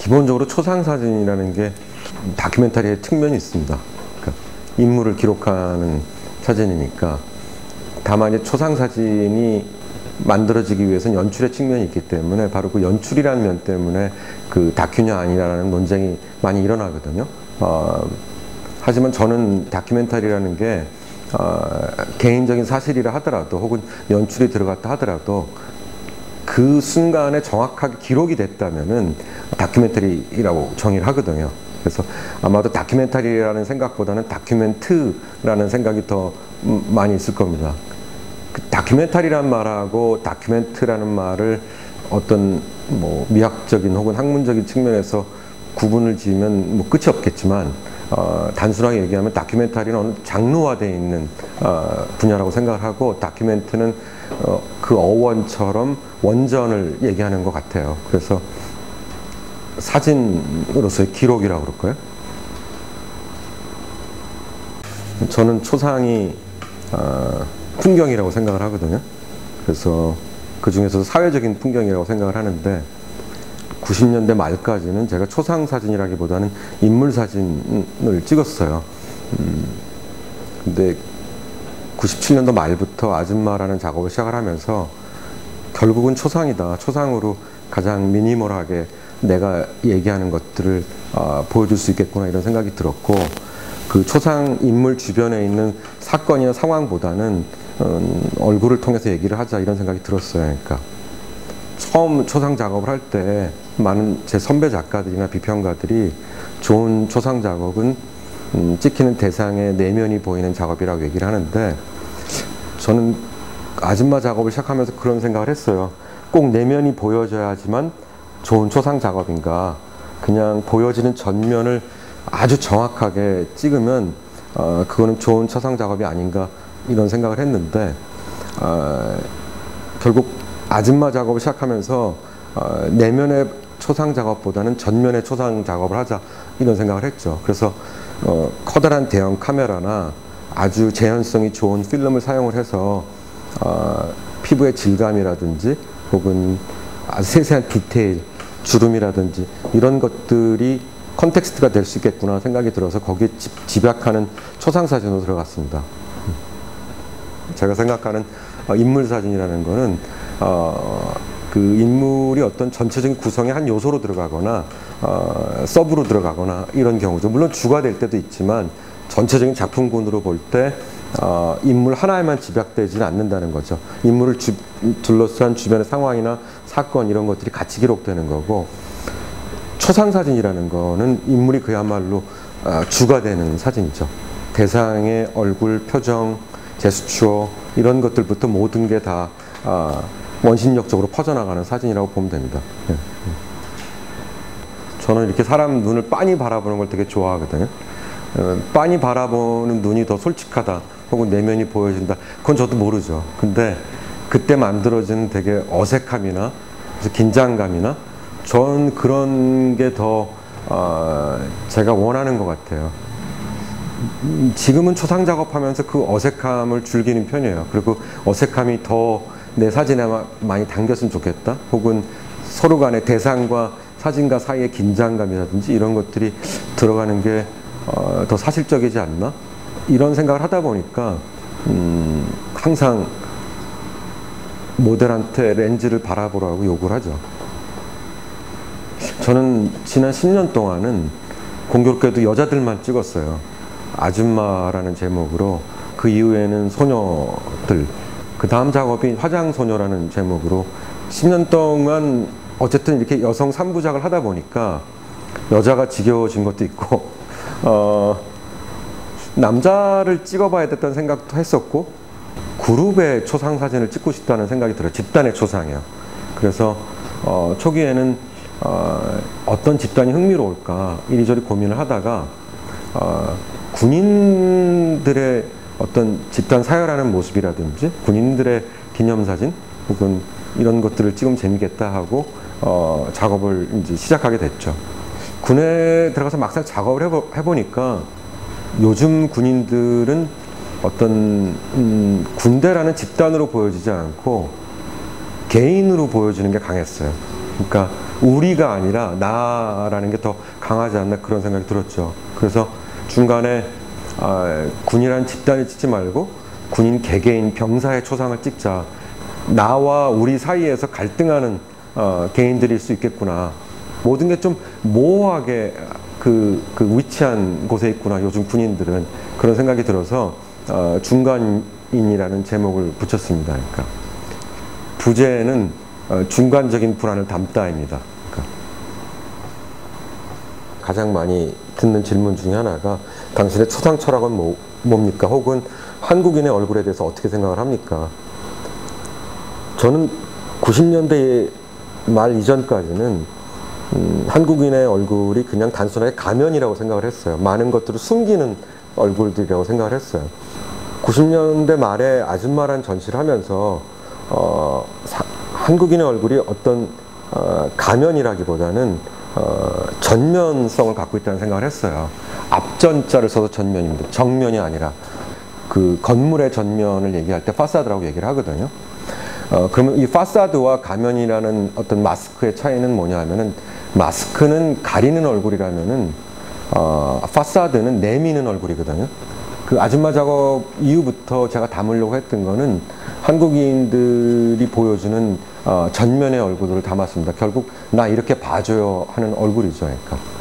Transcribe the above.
기본적으로 초상사진이라는 게 다큐멘터리의 측면이 있습니다. 그러니까 인물을 기록하는 사진이니까. 다만 이제 초상사진이 만들어지기 위해서는 연출의 측면이 있기 때문에 바로 그 연출이라는 면 때문에 그 다큐냐 아니냐라는 논쟁이 많이 일어나거든요. 하지만 저는 다큐멘터리라는 게 개인적인 사실이라 하더라도 혹은 연출이 들어갔다 하더라도 그 순간에 정확하게 기록이 됐다면은 다큐멘터리라고 정의를 하거든요. 그래서 아마도 다큐멘터리라는 생각보다는 다큐멘트라는 생각이 더 많이 있을 겁니다. 그 다큐멘터리란 말하고 다큐멘트라는 말을 어떤 뭐 미학적인 혹은 학문적인 측면에서 구분을 지으면 뭐 끝이 없겠지만 단순하게 얘기하면 다큐멘터리는 어느 장르화되어 있는 분야라고 생각을 하고 다큐멘트는 그 어원처럼 원전을 얘기하는 것 같아요. 그래서 사진으로서의 기록이라고 그럴까요? 저는 초상이 풍경이라고 생각을 하거든요. 그래서 그 중에서도 사회적인 풍경이라고 생각을 하는데 90년대 말까지는 제가 초상 사진이라기보다는 인물 사진을 찍었어요. 근데 97년도 말부터 아줌마라는 작업을 시작을 하면서 결국은 초상이다. 초상으로 가장 미니멀하게 내가 얘기하는 것들을 보여줄 수 있겠구나 이런 생각이 들었고 그 초상 인물 주변에 있는 사건이나 상황보다는 얼굴을 통해서 얘기를 하자 이런 생각이 들었어요. 그러니까 처음 초상 작업을 할 때 많은 제 선배 작가들이나 비평가들이 좋은 초상 작업은 찍히는 대상의 내면이 보이는 작업이라고 얘기를 하는데 저는 아줌마 작업을 시작하면서 그런 생각을 했어요. 꼭 내면이 보여져야지만 좋은 초상 작업인가, 그냥 보여지는 전면을 아주 정확하게 찍으면 그거는 좋은 초상 작업이 아닌가 이런 생각을 했는데 결국 아줌마 작업을 시작하면서 내면의 초상 작업보다는 전면의 초상 작업을 하자 이런 생각을 했죠. 그래서 커다란 대형 카메라나 아주 재현성이 좋은 필름을 사용을 해서 피부의 질감이라든지 혹은 아주 세세한 디테일, 주름이라든지 이런 것들이 컨텍스트가 될 수 있겠구나 생각이 들어서 거기에 집약하는 초상사진으로 들어갔습니다. 제가 생각하는 인물사진이라는 거는 그 인물이 어떤 전체적인 구성의 한 요소로 들어가거나 서브로 들어가거나 이런 경우죠. 물론 주가 될 때도 있지만 전체적인 작품군으로 볼 때 인물 하나에만 집약되지는 않는다는 거죠. 인물을 둘러싼 주변의 상황이나 사건 이런 것들이 같이 기록되는 거고 초상사진이라는 거는 인물이 그야말로 주가 되는 사진이죠. 대상의 얼굴, 표정, 제스처 이런 것들부터 모든 게 다 원심력적으로 퍼져나가는 사진이라고 보면 됩니다. 저는 이렇게 사람 눈을 빤히 바라보는 걸 되게 좋아하거든요. 빤히 바라보는 눈이 더 솔직하다 혹은 내면이 보여진다 그건 저도 모르죠. 근데 그때 만들어지는 되게 어색함이나 긴장감이나 전 그런 게 더 제가 원하는 것 같아요. 지금은 초상 작업하면서 그 어색함을 즐기는 편이에요. 그리고 어색함이 더 내 사진에 많이 담겼으면 좋겠다 혹은 서로 간의 대상과 사진과 사이의 긴장감이라든지 이런 것들이 들어가는 게 더 사실적이지 않나? 이런 생각을 하다 보니까 항상 모델한테 렌즈를 바라보라고 요구를 하죠. 저는 지난 10년 동안은 공교롭게도 여자들만 찍었어요. 아줌마라는 제목으로 그 이후에는 소녀들 그 다음 작업이 화장소녀라는 제목으로 10년 동안 어쨌든 이렇게 여성 3부작을 하다 보니까 여자가 지겨워진 것도 있고 남자를 찍어봐야 됐다는 생각도 했었고 그룹의 초상 사진을 찍고 싶다는 생각이 들어요. 집단의 초상이요. 그래서 초기에는 어떤 집단이 흥미로울까 이리저리 고민을 하다가 군인들의 어떤 집단 사열하는 모습이라든지 군인들의 기념사진 혹은 이런 것들을 찍으면 재미겠다 하고 작업을 이제 시작하게 됐죠. 군에 들어가서 막상 작업을 해보니까 요즘 군인들은 어떤 군대라는 집단으로 보여지지 않고 개인으로 보여지는 게 강했어요. 그러니까 우리가 아니라 나라는 게 더 강하지 않나 그런 생각이 들었죠. 그래서 중간에 군이라는 집단을 찍지 말고 군인 개개인 병사의 초상을 찍자. 나와 우리 사이에서 갈등하는 개인들일 수 있겠구나. 모든 게 좀 모호하게 그 위치한 곳에 있구나. 요즘 군인들은 그런 생각이 들어서 중간인이라는 제목을 붙였습니다. 그러니까 부제는 중간적인 불안을 담다입니다. 그러니까 가장 많이 듣는 질문 중에 하나가 당신의 초상 철학은 뭡니까? 혹은 한국인의 얼굴에 대해서 어떻게 생각을 합니까? 저는 90년대 말 이전까지는 한국인의 얼굴이 그냥 단순하게 가면이라고 생각을 했어요. 많은 것들을 숨기는 얼굴들이라고 생각을 했어요. 90년대 말에 아줌마란 전시를 하면서 한국인의 얼굴이 어떤 가면이라기보다는 전면성을 갖고 있다는 생각을 했어요. 앞전자를 써서 전면입니다. 정면이 아니라 그 건물의 전면을 얘기할 때 파사드라고 얘기를 하거든요. 그러면 이 파사드와 가면이라는 어떤 마스크의 차이는 뭐냐 하면은 마스크는 가리는 얼굴이라면은 파사드는 내미는 얼굴이거든요. 그 아줌마 작업 이후부터 제가 담으려고 했던 거는 한국인들이 보여주는 전면의 얼굴을 담았습니다. 결국 나 이렇게 봐줘요 하는 얼굴이죠. 그러니까.